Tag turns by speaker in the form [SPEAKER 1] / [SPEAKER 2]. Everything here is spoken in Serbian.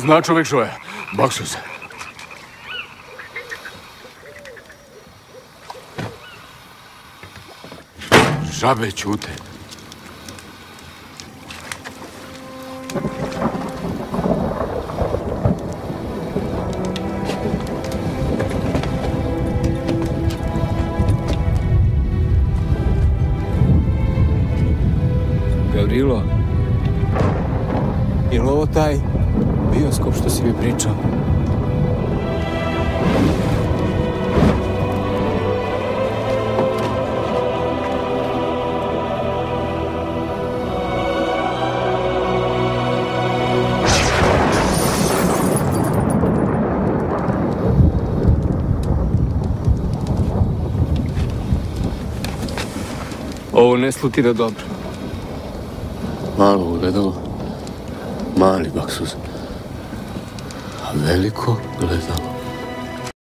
[SPEAKER 1] Zna čovjek što je. Baksuz. Žabe ćute.
[SPEAKER 2] Gavrilo, je li ovo taj bioskop što si mi pričao? Ovo ne slutira dobro.
[SPEAKER 3] Malo gledalo, mali baksuz, a veliko gledalo.